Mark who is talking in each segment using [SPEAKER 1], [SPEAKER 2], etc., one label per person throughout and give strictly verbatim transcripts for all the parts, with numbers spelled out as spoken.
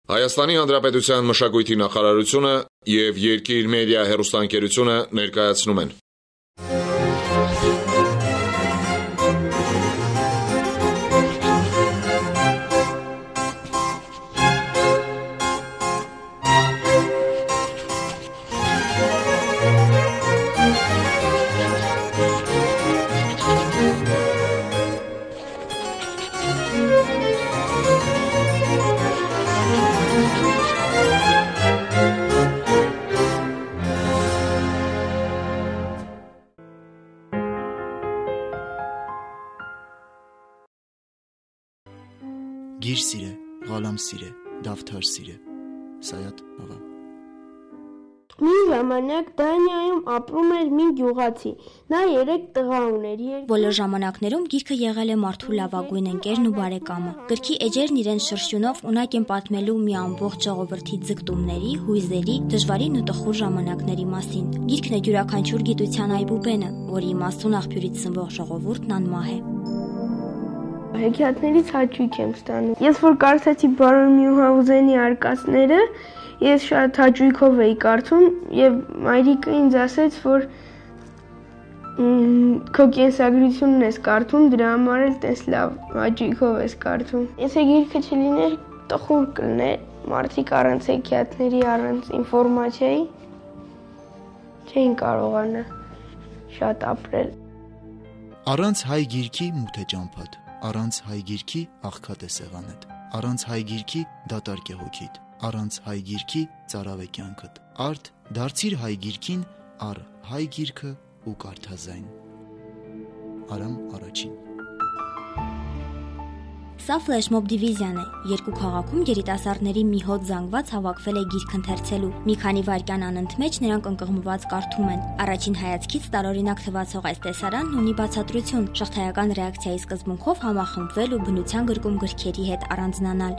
[SPEAKER 1] Հայաստանի Հանրապետության մշակույթի նախարարությունը և Երկիր մեդիա հեռուստաընկերությունը ներկայացնում են.
[SPEAKER 2] Գիր սիրե, ղալամ սիրե, դավթար սիրե, Սայաթ աղա։
[SPEAKER 3] Մի ժամանակ Դանիայում ապրում էր մի գյուղացի, նա երեք տղա ուներ։
[SPEAKER 4] Բոլոր ժամանակներում գիրքը եղել է մարդու լավագույն ընկերն ու բարեկամը։ Գրքի էջերն իրեն շրշյունով ունակ են պատմելու մի ամբողջ ժողովրդի ձգտումների, հույզերի, դժվարին ու տխուր ժամանակների մասին։ Գիրքն է յուրաքանչյուր գիտության այբուբենը, որի իմաստուն աղբյուրից սնվող ժողովուրդն անմահ է։
[SPEAKER 3] Հեքիաթներից հաճույք եմ ստանում։ Ես որ կարդացի բարոն Մյունհաուզենի արկածները, ես շատ հաճույքով էի կարդում եւ մայրիկը ինձ ասեց, որ քո կենսագրությունն ես կարդում, դրա համար էլ տես լավ հաճույքով ես կարդում։ Եթե գիրքը չլիներ, տխուր կլիներ, մարդիկ առանց հեքիաթների, առանց ինֆորմացիայի չէին կարողանա շատ ապրել։
[SPEAKER 2] Առանց հայ գիրքի մութ է ճամփադ, առանց հայ գիրքի աղքատ է սեղանդ, առանց հայ գիրքի դատարկ է հոգիդ, առանց հայ գիրքի ծարավ է կյանքդ։ Արդ դարձիր հայ գիրքին, առ հայ գիրքը ու կարդազայն։ Արամ առաջին։
[SPEAKER 4] Սա ֆլեշմոբ դիվիզիան է։ Երկու քաղաքում երիտասարդների մի հոտ զանգված հավաքվել է գիրք ընթերցելու։ Մի քանի վայրկյան անընդմեջ նրանք ընկղմված կարդում են։ Առաջին հայացքից տարօրինակ թվացող այս տեսարանն ունի բացատրություն՝ շղթայական ռեակցիայի սկզբունքով համախմբվել ու բնության գրկում գրքերի հետ առանձնանալ։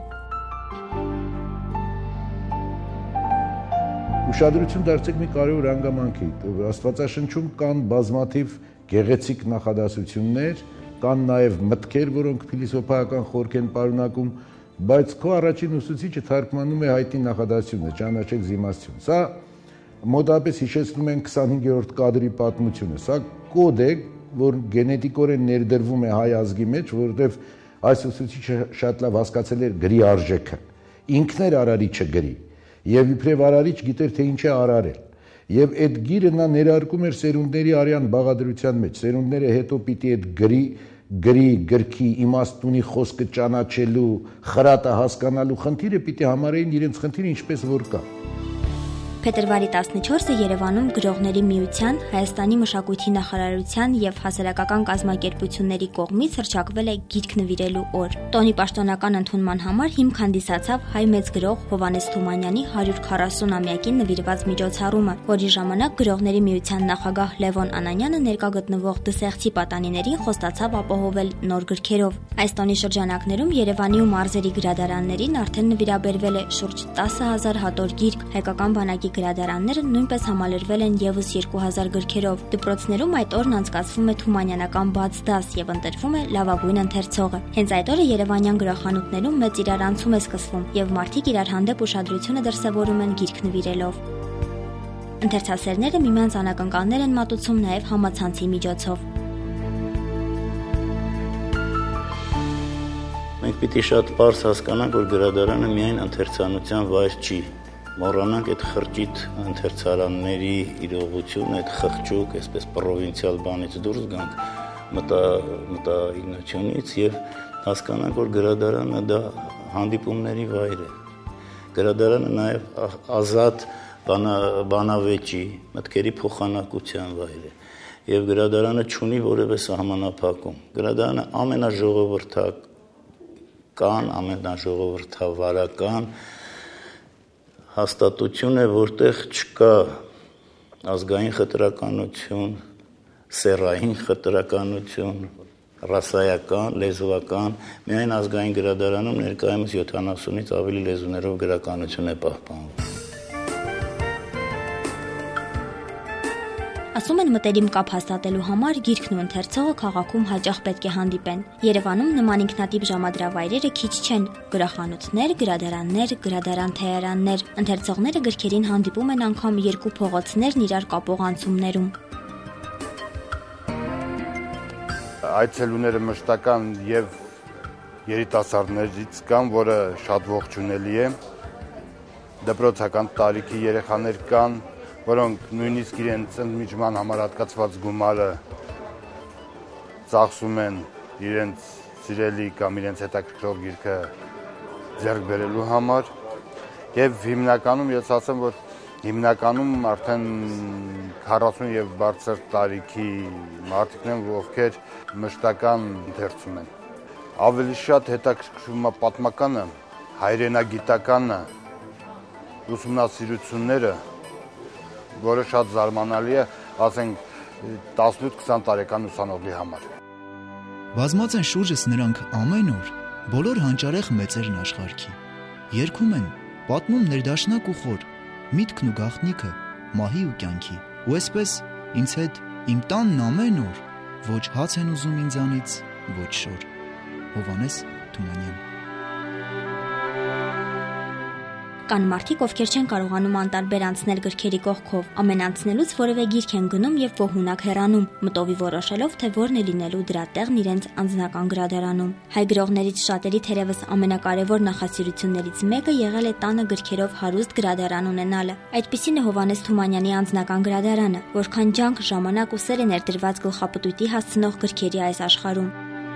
[SPEAKER 5] Ուշադրություն դարձեք մի կարևոր հանգամանքի։ Աստվածաշնչում կան բազմաթիվ գեղեցիկ նախադասություններ, կան նաև մտքեր, որոնք փիլիսոփայական խորք են պարունակում, բայց քո առաջին ուսուցիչը թարգմանում է հայտնի նախադասությունը՝ ճանաչեք զիմաստություն։ Սա մոտավորապես հիշեցնում են քսանհինգերորդ կադրի պատմությունը։ Սա կոդ է, որ գենետիկորեն ներդրվում է հայ ազգի մեջ, որովհետև այս ուսուցիչը շատ լավ հասկացել էր գրի արժեքը։ Ինքն էր արարիչը գրի, եւ իբրև արարիչ գիտեր, թե ինչ է արարել։ Եվ այդ գիրը նա ներարկում էր սերունդների արյան բաղադրության մեջ։ Սերունդները հետո պիտի այդ գրի, գրի, գրքի իմաստունի խոսքը ճանաչելու, խրատը հասկանալու խնդիրը պիտի համարեին իրենց խնդիրը ինչպես որ կա։
[SPEAKER 4] Փետրվարի տասնչորսը Երևանում Գրողների միության, Հայաստանի մշակույթի նախարարության եւ հասարակական կազմակերպությունների կողմից հռչակվել է գիրք նվիրելու օր։ Տոնի պաշտոնական ընդունման համար հիմք հանդիսացավ հայ մեծ գրող Հովհաննես Թումանյանի հարյուր քառասուն-ամյակին նվիրված միջոցառումը, որի ժամանակ Գրողների միության նախագահ Լևոն Անանյանը ներկա գտնվող դսեղցի պատանիներին խոստացավ ապահովել նոր գրքերով։ Այս տոնի շրջանակներում Երևանի ու մարզերի գրադարաններին արդեն նվիրաբերվել է շուրջ տասը հազար հատոր գիրք, հայկական բանակի գրադարանները նույնպես համալրվել են եւս երկու հազար գրքերով։ Դպրոցներում այդ օրն անցկացվում է թումանյանական բաց դաս եւ ընտրվում է լավագույն ընթերցողը։ Հենց այդ օրը երևանյան գրախանութներում մեծ իրարանցում է սկսվում եւ մարդիկ իրար հանդեպ ուշադրությունը դրսեւորում են գիրք նվիրելով։ Ընթերցասերները միմյանց անակնկալներ են մատուցում նաեւ համացանցի միջոցով։
[SPEAKER 6] Մենք պիտի շատ պարզ հասկանանք, որ գրադարանը միայն ընթերցանության վայր չի։ Մոռանանք այդ խրճիթ ընթերցարանների իրողությունը, այդ խղճուկ, այսպես պրովինցիալ բանից դուրս գանք մտայնությունից եւ հասկանանք, որ գրադարանը դա հանդիպումների վայր է։ Գրադարանը նաեւ ազատ բանավեճի, մտքերի փոխանակության վայր է։ Եվ գրադարանը չունի որևէ սահմանափակում։ Գրադարանը ամենաժողովրդական, ամենաժողովրդավարական հաստատություն է, որտեղ չկա ազգային խտրականություն, սեռային խտրականություն, ռասայական, լեզվական, միայն ազգային գրադարանում ներկայումս յոթանասունից ավելի լեզուներով գրականություն է պահպանվում։
[SPEAKER 4] Ասում են մտերիմ կապ հաստատելու համար գիրքն ու ընթերցողը քաղաքում հաճախ պետք է հանդիպեն։ Երևանում նման ինքնատիպ ժամադրավայրերը քիչ չեն՝ գրախանութներ, գրադարաններ, գրադարան-թեարաններ։ Ընթերցողները գրքերին հանդիպում են անգամ երկու փողոցներն իրար կապող անցումներում։
[SPEAKER 7] Այցելուները մշտական եւ երիտասարդներից կան, որը շատ ողջունելի է։ Դպրոցական տարիքի երեխաներ կան, որոնք նույնիսկ իրենց ընդմիջման համար հատկացված գումարը ծախսում են իրենց սիրելի կամ իրենց հետաքրքրող գիրքը ձեռք բերելու համար։ Եվ հիմնականում ես ասեմ, որ հիմնականում արդեն քառասուն եւ բարձր տարիքի մարդիկ են, ովքեր մշտական ընթերցում են։ Ավելի շատ հետաքրքրում է պատմականը, հայրենագիտականը, ուսումնասիրությունները, որը շատ զարմանալի է, ասենք տասնութ-քսան տարեկան ուսանողի համար։
[SPEAKER 2] Բազմած են շուրջս նրանք ամեն օր, բոլոր հանճարեղ մեծերն աշխարհքի։ Երգում են, պատմում ներդաշնակ ու խոր, միտքն ու գաղտնիքը, մահի ու կյանքի։ Ու այսպես ինձ հետ իմ տանն ամեն օր, ոչ հաց են ուզում ինձանից, ոչ շոր։ Հովհաննես Թումանյան։
[SPEAKER 4] Կան մարդիկ, ովքեր չեն կարողանում անտարբեր անցնել գրքերի կողքով, ամեն անցնելուց որևէ գիրք են գնում եւ ողունակ հեռանում, մտովի որոշելով, թե որն է լինելու դրա տեղն իրենց անձնական գրադարանում։ Հայ գրողներից շատերի թերևս ամենակարևոր նախասիրություններից մեկը եղել է տանը գրքերով հարուստ գրադարան ունենալը։ Այդպիսին է Հովհաննես Թումանյանի անձնական գրադարանը, որքան ջանք, ժամանակ ու սեր է ներդրված գլխապտույտի հասցնող գրքերի այս աշխարհում։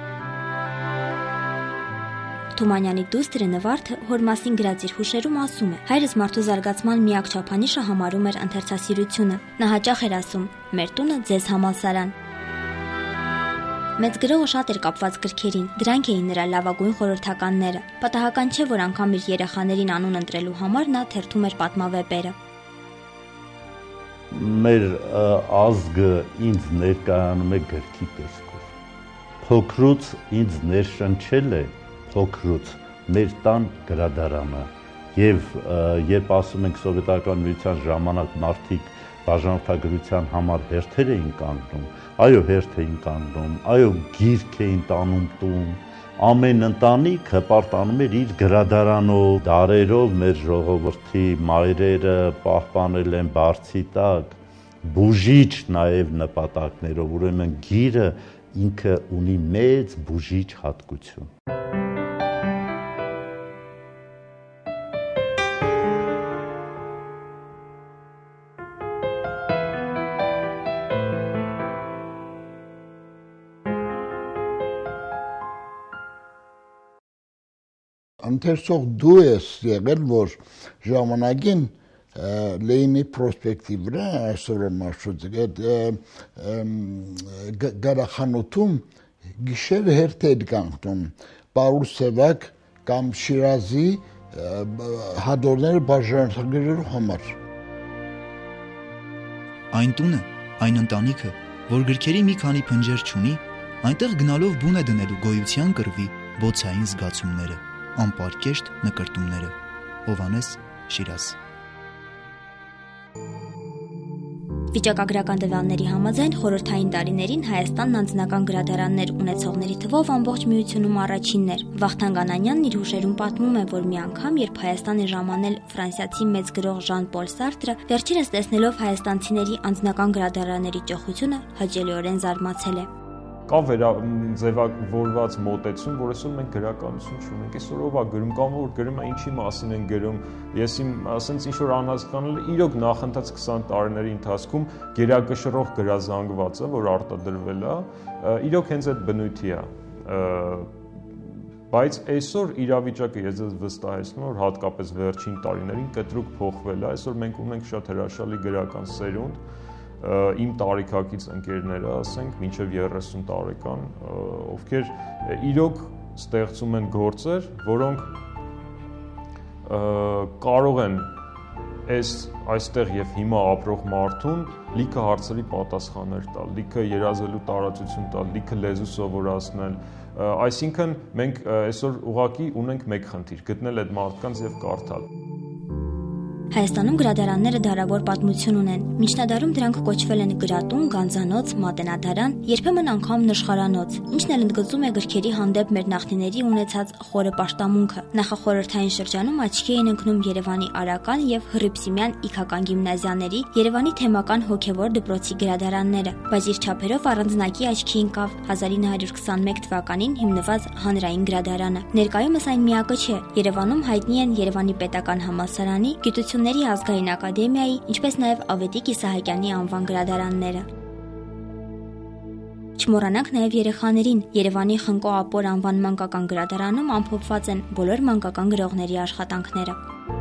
[SPEAKER 4] Թումանյանի դուստրը Նվարդը հոր մասին գրած իր հուշերում ասում է. հայրս մարդու զարգացման միակ չափանիշը համարում էր ընթերցասիրությունը։ Նա հաճախ էր ասում. մեր տունը ձեզ համալսարան։ Մեծ գրողը շատ էր կապված գրքերին, դրանք էին նրա լավագույն խորհրդականները։ Պատահական չէ, որ անգամ իր երեխաներին անուն ընտրելու համար նա թերթում էր պատմավեպերը։
[SPEAKER 6] Մեր ազգը ինձ ներկայանում է գրքի տեսքով։ Փոքրուց ինձ ներշնչել է փոքրուց մեր տան գրադարանը եւ երբ ասում ենք սովետական միության ժամանակ մարդիկ բաժանորդագրության համար հերթեր էին կանգնում, այո հերթ էին կանգնում, այո գիրք էին տանում տուն, ամեն ընտանիք հպարտանում էր իր գրադարանով, դարերով մեր ժողովրդի մայրերը պահպանել են բարձի տակ, բուժիչ նաեւ նպատակներով, ուրեմն գիրը ինքը ունի մեծ բուժիչ հատկություն։
[SPEAKER 8] Ընթերցող դու ես եղել, որ ժամանակին Լենինի պրոսպեկտի վրա այսօր մարշրուտ գրախանութում գիշերը հերթ էր կանգնում Պարուլ Սևակ կամ Շիրազի հադորները բաժանորդագրելու համար։
[SPEAKER 2] Այն տունը, այն ընտանիքը, որ գրքերի մի քանի փնջեր չունի, այնտեղ գնալով բուն է դնելու գոյության կռվի բոցային զգացումները, անպարկեշտ նկրտումները։ Հովհաննես Շիրազ։
[SPEAKER 4] Վիճակագրական տվյալների համաձայն խորհրդային տարիներին Հայաստանն անձնական գրադարաններ ունեցողների թվով ամբողջ միությունում առաջինն էր։ Վախթանգ Անանյանն իր հուշերում պատմում է, որ մի անգամ, երբ Հայաստան է ժամանել ֆրանսիացի մեծ գրող Ժան-Պոլ Սարտրը, վերջինս տեսնելով հայաստանցիների անձնական գրադարանների ճոխությունը, հաճելիորեն զարմացել է։
[SPEAKER 9] Կա վերաձևավորված մոտեցում, որ այսօր մենք գրականություն չունենք, այսօր ով է գրում կամ որ գրում է ինչի մասին են գրում, ես իմ ասենց ինչ որ անհասկանալ իրոք նախընթաց քսան տարիների ընթացքում գերակշռող գրազանգվածը, որ արտադրվել է, իրոք հենց այդ բնույթի է, բայց այսօր իրավիճակը ես ձեզ վստահեցնում եմ, որ հատկապես վերջին տարիներին կտրուկ փոխվել է, այսօր մենք ունենք շատ հրաշալի գրական սերունդ, իմ տարիքակից ընկերները, ասենք, մինչև երեսուն տարեկան, ովքեր իրոք ստեղծում են գործեր, որոնք կարող են այս այստեղ եւ հիմա ապրող մարդուն լիքը հարցերի պատասխաններ տալ, լիքը երազելու տարածություն տալ, լիքը լեզու սովորացնել, այսինքն մենք այսօր ուղղակի ունենք մեկ խնդիր՝ գտնել այդ մարդկանց եւ կարդալ։
[SPEAKER 4] Հայաստանում գրադարանները դարավոր պատմություն ունեն։ Միջնադարում դրանք կոչվել են գրատուն, գանձանոց, մատենադարան, երբեմն անգամ նշխարանոց, ինչն էլ ընդգծում է գրքերի հանդեպ մեր նախնիների ունեցած խորը պաշտամունքը։ Նախախորհրդային շրջանում աչքի էին ընկնում Երևանի Արական եւ Հռիփսիմյան իգական գիմնազիաների, Երևանի թեմական հոգեվոր դպրոցի գրադարանները, բայց իր չափերով առանձնակի աչքի ընկավ հազար ինը հարյուր քսաներկու թվականին հիմնված հանրային գրադարանը։ Ներկայումս այն միակը չէ։ Երևանում հայտնի են Երևանի պետական համալսարանի, Գիտությունների ազգային ակադեմիայի, ինչպես նաև Ավետիք Իսահակյանի անվան գրադարանները։ Չմոռանանք նաև երեխաներին։ Երևանի Խնկո Ապոր անվան մանկական գրադարանում ամփոփված են բոլոր մանկական գրողների աշխատանքները։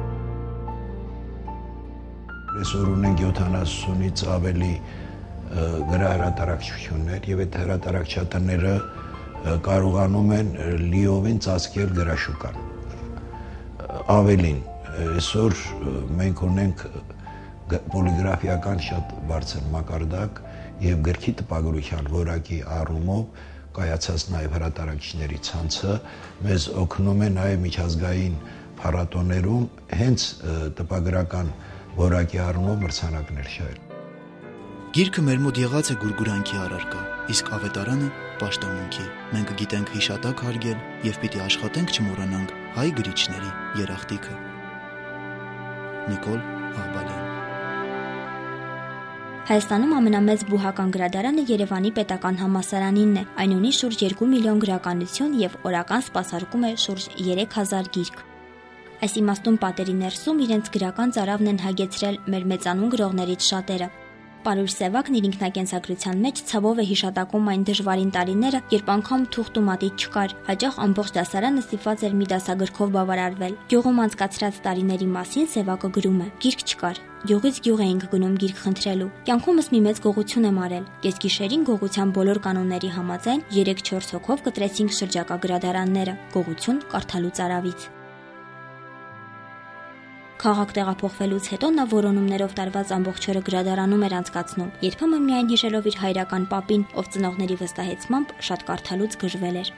[SPEAKER 5] Այսօր ունենք յոթանասունից ավելի գրահրատարակչություններ եւ այդ հրատարակչատները կարողանում են լիովին ծածկել գրաշուկան։ Ավելին, այսօր մենք ունենք պոլիգրաֆիական շատ բարձր մակարդակ եւ գրքի տպագրության որակի առումով կայացած նաեւ հրատարակիչների ցանցը մեզ օգնում է նաեւ միջազգային փառատոներում հենց տպագրական որակի առումով մրցանակներ շահել։
[SPEAKER 2] Գիրքը մեր մոտ եղած է գուրգուրանքի առարկա, իսկ ավետարանը պաշտամունքի։ Մենք գիտենք հիշատակ հարգել եւ պիտի աշխատենք չմոռանանք հայ գրիչների երախտիկը։ Նիկոլ Աղբալյան։
[SPEAKER 4] Հայաստանում ամենամեծ բուհական գրադարանը Երևանի պետական համալսարանինն է։ Այն ունի շուրջ երկու միլիոն գրականություն եւ օրական սպասարկում է շուրջ երեք հազար գիրք։ Այս իմաստուն պատերի ներսում իրենց գրական ծարավն են հագեցրել մեր մեծանուն գրողներից շատերը։ Պարուր Սևակն իր ինքնակենսագրության մեջ ցավով է հիշատակում այն դժվարին տարիները, երբ անգամ թուղթ ու մատիտ չկար, հաճախ ամբողջ դասարանը ստիպված էր մի դասագրքով բավարարվել։ Գյուղում անցկացրած տարիների մասին Սևակը գրում է. «Գիրք չկար։ Գյուղից գյուղ էինք գնում գիրք խնդրելու։ Կյանքումս մի մեծ գողություն եմ արել։ Կեսգիշերին գողության բոլոր կանոնների համաձայն երեք-չորս հոգով կտրեցինք շրջակա գրադարանները։ Գողություն կարդալու ծարավից»։ Քաղաք տեղափոխվելուց հետո նա որոնումներով տարված ամբողջ օրը գրադարանում էր անցկացնում, երբեմն միայն հիշելով իր հայրական պապին, ով ծնողների վստահեցմամբ շատ կարդալուց գժվել էր։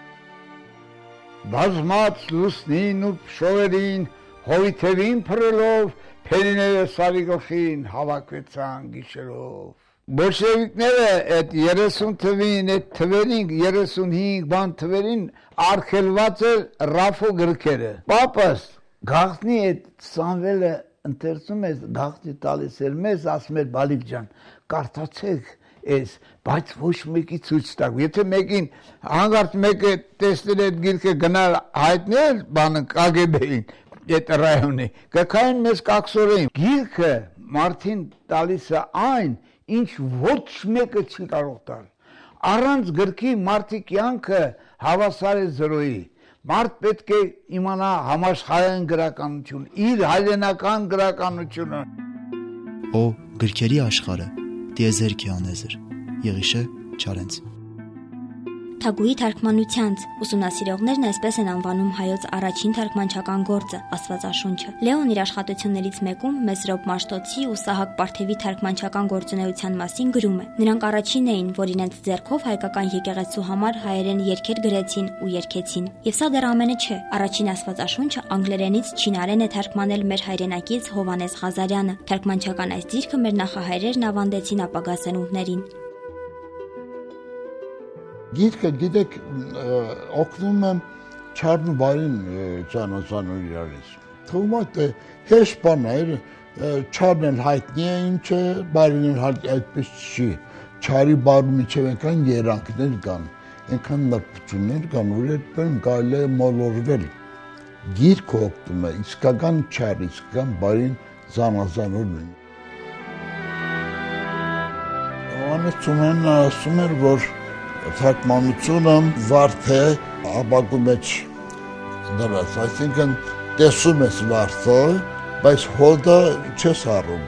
[SPEAKER 8] Բազմած լուսնին ու փշոերին, հովիթերին փռելով, փերիները սարի գլխին հավաքվեցան գիշերով։ Բոլշևիկները այդ երեսուն թվին, այդ թվերին, երեսունհինգ բան թվերին արգելված էր Ռաֆո գրքերը։ Պապս գաղտնի այդ Սամվելը ընթերցում է, գաղտնի տալիս էր մեզ, ասում էր Բալիկ ջան, կարդացեք այս, բայց ոչ մեկի ցույց տակ։ Եթե մեկին հանգարտ մեկը տեսնել այդ գիրքը գնալ հայտնել բանը Կ Գ B-ին, այդ ռայոնի, կքային մեզ կաքսորեին։ Գիրքը մարդին տալիս է այն, ինչ ոչ մեկը չի կարող տալ։ Առանց գրքի մարդի կյանքը հավասար է զրոյի։ Մարդ պետք է իմանա համաշխարհային գրականություն, իր հայրենական գրականությունը։
[SPEAKER 2] Օ գրքերի աշխարհը, տիեզերքի անեզր, Եղիշե Չարենց։ Թագուհի թարգմանությանց ուսումնասիրողներն այսպես են անվանում հայոց առաջին թարգմանչական գործը՝ Աստվածաշունչը։ Լեոն իր աշխատություններից մեկում Մեսրոպ Մաշտոցի ու Սահակ Պարթևի թարգմանչական գործունեության մասին գրում է. նրանք առաջինն էին, որ իրենց ձեռքով հայկական եկեղեցու համար հայերեն երգեր գրեցին ու երգեցին։ Եվ սա դեռ ամենը չէ։ Առաջին Աստվածաշունչը անգլերենից չինարեն է թարգմանել մեր հայրենակից Հովանես Ղազարյանը։ Թարգմանչական այս դիրքը մեր նախահայրերն ավանդեցին ապագա սերունդներին։
[SPEAKER 8] Գիրքը գիտեք օգնում եմ չարն ու բարին ճանաչելու իրարից։ Թվում է թե հեշտ բան է, չարն էլ հայտնի է ինչ է, բարին էլ այդպես չի։ Չարի բարու միջև այնքան երանգներ կան, այնքան նրբություններ կան, որ այդպես կարելի է մոլորվել։ Գիրքը օգնում է իսկական չար, իսկական բարին զանազանելուն։ Հովհաննես Թումանյանն ասում էր, որ թարգմանությունը վարդ է ապակու մեջ դրած, այսինքն տեսում ես վարդը, բայց հոդը չես առում։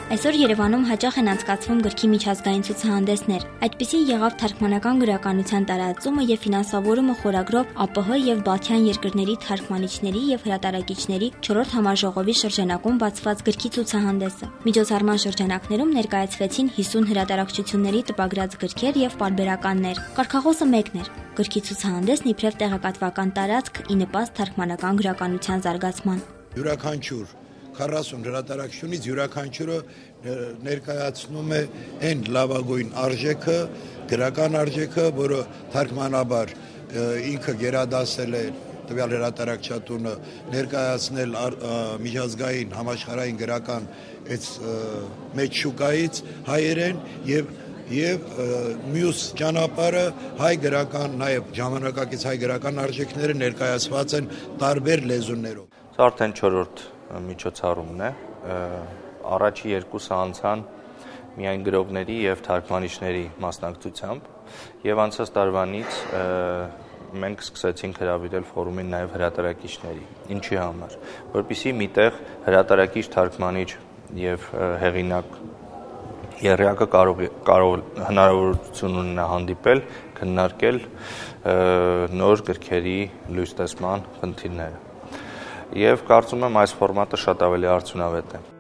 [SPEAKER 4] Այսօր Երևանում հաճախ են անցկացվում գրքի միջազգային ցուցահանդեսներ։ Այդպիսին եղավ թարգմանական գրականության տարածումը եւ ֆինանսավորումը խորագրով ԱՊՀ եւ Բալթյան երկրների թարգմանիչների եւ հրատարակիչների չորրորդ համաժողովի շրջանակում բացված գրքի ցուցահանդեսը։ Միջոցառման շրջանակներում ներկայացվեցին հիսուն հրատարակչությունների տպագրած գրքեր եւ պարբերականներ։ Կարգախոսը մեկն էր՝ գրքի ցուցահանդեսն իբրև տեղեկատվական տարածք ի նպաստ թարգմանական գրականության զարգացման։
[SPEAKER 10] Յուրաքանչյուր քառասուն հրատարակությունից յուրաքանչյուրը ներկայացնում է այն լավագույն արժեքը, գրական արժեքը, որը թարգմանաբար ինքը գերադասել է տվյալ հրատարակչատունը, ներկայացնել միջազգային համաշխարհային գրական այս մեծ շուկայից հայերեն եւ եւ մյուս ճանապարհը հայ գրական, նաեւ ժամանակակից հայ գրական արժեքները ներկայացված են տարբեր լեզուներով։
[SPEAKER 11] Սա արդեն չորրորդ միջոցառումն է, առաջի երկուսը անցան միայն գրողների եւ թարգմանիչների մասնակցությամբ եւ անցած տարվանից մենք սկսեցինք հրավիրել ֆորումին նաեւ հրատարակիչների, ինչի համար, որպեսզի միտեղ հրատարակիչ, թարգմանիչ եւ հեղինակ երեակը կարող կարող հնարավորություն ունենա հանդիպել, քննարկել նոր գրքերի լույս տեսման խնդիրները։ Եվ կարծում եմ այս ֆորմատը շատ ավելի արդյունավետ է։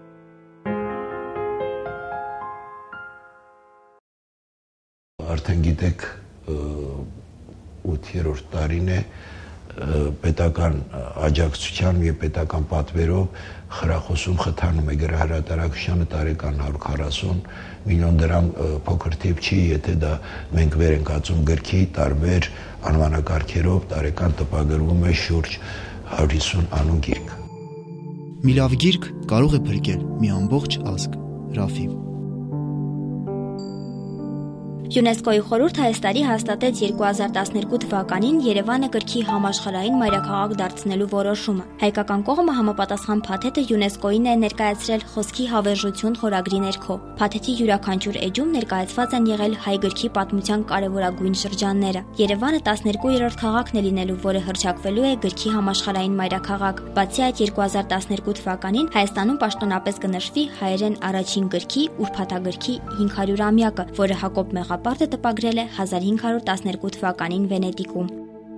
[SPEAKER 5] Արդեն գիտեք, ութերորդ տարին է պետական աջակցության եւ պետական պատվերով խրախուսում խթանում է գրահրատարակչությանը տարեկան հարյուր քառասուն միլիոն դրամ փոքր թիվ չի, եթե դա մենք վեր ենք ածում գրքի տարբեր անվանակարգերով տարեկան տպագրվում է շուրջ հարյուր հիսուն անուն գիրք։
[SPEAKER 2] Մի լավ գիրք կարող է փրկել մի ամբողջ ազգ։ Ռաֆի։
[SPEAKER 4] ՅՈՒՆԵՍԿՕ-ի խորհուրդը այս տարի հաստատեց երկու հազար տասներկու թվականին Երևանը գրքի համաշխարհային մայրաքաղաք դարձնելու որոշումը։ Հայկական կողմը համապատասխան փաթեթը ՅՈՒՆԵՍԿՕ-ին է ներկայացրել խոսքի հավերժություն խորագրի ներքո։ Փաթեթի յուրաքանչյուր էջում ներկայացված են եղել հայ գրքի պատմության կարևորագույն շրջանները։ Երևանը տասներկուերորդ քաղաքն է լինելու, որը հռչակվելու է գրքի համաշխարհային մայրաքաղաք։ Բացի այդ, երկու հազար տասներկու թվականին Հայաստանում պաշտոնապես կնշվի հայերեն առաջին գրքի ուրփաթագրքի հինգ հարյուրամյակը, որը Հակոբ Մեղապարտը տպագրել է հազար հինգ հարյուր տասներկու թվականին Վենետիկում։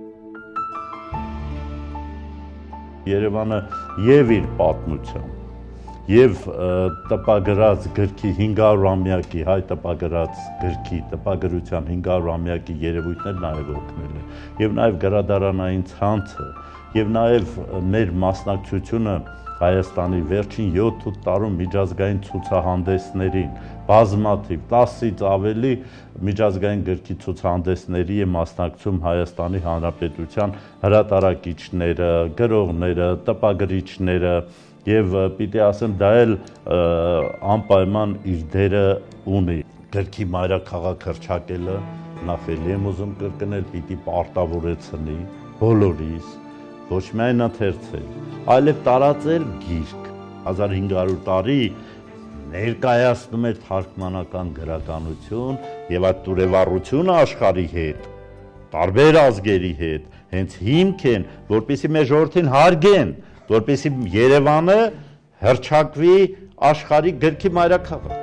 [SPEAKER 12] Երևանը եւ իր պատմությամբ եւ տպագրած գրքի հինգ հարյուրամյակի հայ տպագրած գրքի տպագրության հինգ հարյուրամյակի երևույթներ նաեւ օգնել է եւ նաեւ գրադարանային ցանցը եւ նաեւ մեր մասնակցությունը Հայաստանի վերջին յոթ տարում միջազգային ցուցահանդեսներին բազմաթիվ տասից ավելի միջազգային գրքի ցուցահանդեսների է մասնակցում Հայաստանի Հանրապետության հրատարակիչները, գրողները, տպագրիչները եւ պիտի ասեմ դա էլ անպայման իր դերը ունի։ Գրքի մայրաքաղաք հռչակելը նախ էլի եմ ուզում կրկնել, պիտի պարտավորեցնի բոլորիս, ոչ միայն ընթերցել, այլև տարածել գիրք։ հազար հինգ հարյուր տարի ներկայացնում էր թարգմանական գրականություն եւ այդ տուրևառությունը աշխարհի հետ, տարբեր ազգերի հետ, հենց հիմք են, որպեսզի մեր ժողովրդին հարգեն, որպեսզի Երևանը հռչակվի աշխարհի գրքի մայրաքաղաք։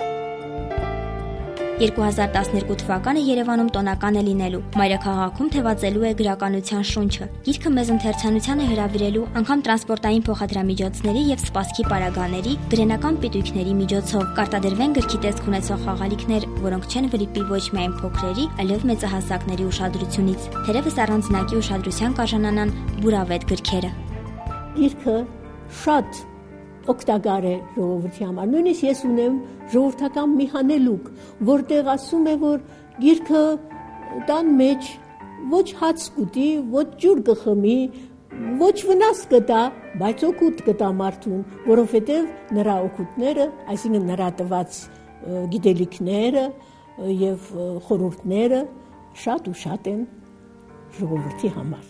[SPEAKER 4] երկու հազար տասներկու թվականը Երևանում տոնական է լինելու։ Մայրաքաղաքում թևածելու է գրականության շունչը։ Գիրքը մեզ ընթերցանության է հրավիրելու անգամ տրանսպորտային փոխադրամիջոցների եւ սպասքի պարագաների, գրենական պիտույքների միջոցով։ Կարտադրվեն գրքի տեսք ունեցող խաղալիքներ, որոնք չեն վրիպի ոչ միայն փոքրերի, այլև մեծահասակների ուշադրությունից։ Թերևս առանձնակի ուշադրության կարժանանան բուրավետ գրքերը։
[SPEAKER 13] Գիրքը շատ օգտակար է ժողովրդի համար։ Նույնիսկ ես ունեմ ժողովրդական մի հանելուկ, որտեղ ասում է, որ գիրքը տան մեջ ոչ հաց կուտի, ոչ ջուր կխմի, ոչ վնաս կտա, բայց օգուտ կտա մարդուն, որովհետև նրա օգուտները, այսինքն նրա տված գիտելիքները եւ խորհուրդները շատ ու շատ են ժողովրդի համար։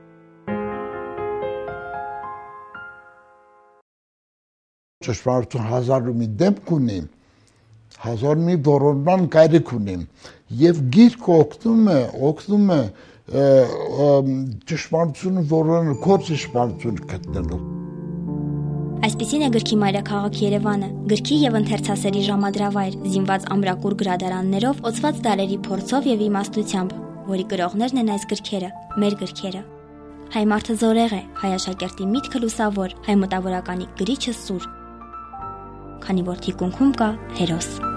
[SPEAKER 8] Ճշմարտություն հազար ու մի դեպք ունի, հազար մի որոնման կարիք ունի եւ գիրքը օգնում է, օգնում է ճշմարտությունը որոնել, քո ճշմարտությունը գտնելու։
[SPEAKER 4] Այսպիսին է գրքի մայրաքաղաք Երևանը, գրքի եւ ընթերցասերի ժամադրավայր, զինված ամրակուր գրադարաններով, օծված դարերի փորձով եւ իմաստությամբ, որի գրողներն են այս գրքերը, մեր գրքերը։ Հայ մարդը զորեղ է, հայ աշակերտի միտքը լուսավոր, հայ մտավորականի գրիչը սուր։ Քանի որ թիկունքում կա հերոս։